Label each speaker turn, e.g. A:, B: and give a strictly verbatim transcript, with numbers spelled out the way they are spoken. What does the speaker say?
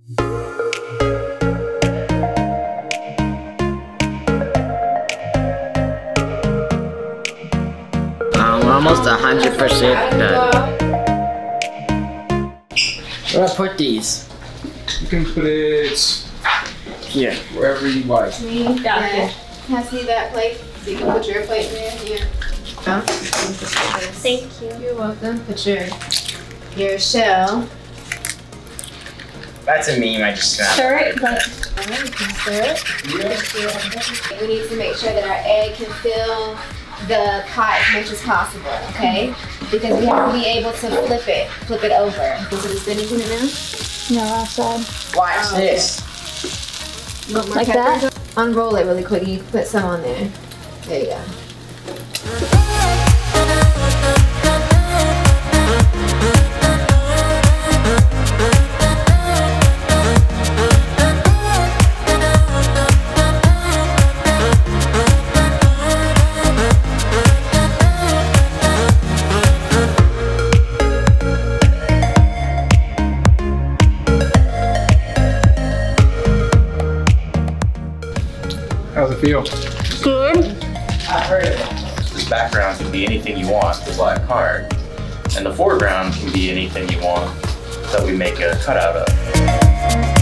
A: Um, we're almost a hundred percent done. Where do I put these?
B: You can put it
A: here,
B: wherever you like.
C: Me, yeah. Can I see that plate? So you can put your plate in there. Yeah. Oh.
D: Thank you.
C: You're welcome. Put your your shell.
A: That's a meme I just snapped.
D: Stir it, but
C: Alright, you can stir it. We need to make sure that our egg can fill the pot as much as possible, okay? Because we have to be able to flip it, flip it over. Put the spinach in it now?
D: no, outside.
A: Watch
C: Oh,
A: this.
C: Okay.
D: Like that?
C: Unroll it really quick. You can put some on there. There you go.
B: How's it feel?
D: Good.
A: I've heard of it.
E: The background can be anything you want, the black card. And the foreground can be anything you want that we make a cutout of.